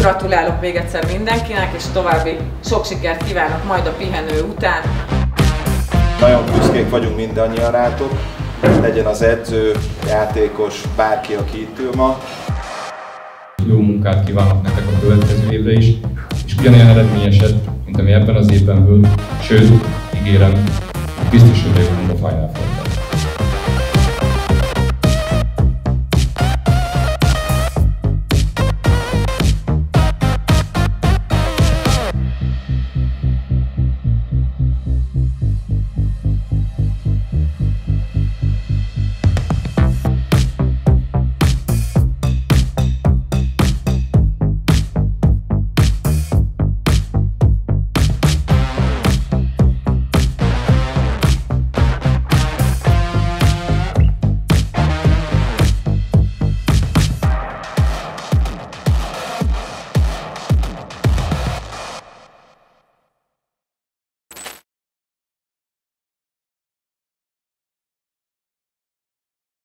Gratulálok még egyszer mindenkinek, és további sok sikert kívánok majd a pihenő után. Nagyon büszkék vagyunk mindannyian rátok, legyen az edző, játékos, bárki, aki itt ül ma. Jó munkát kívánok nektek a következő évre is, és ugyanolyan eredményeset, mint ami ebben az évben volt, sőt, ígérem, biztos, hogy a Final Four-ban.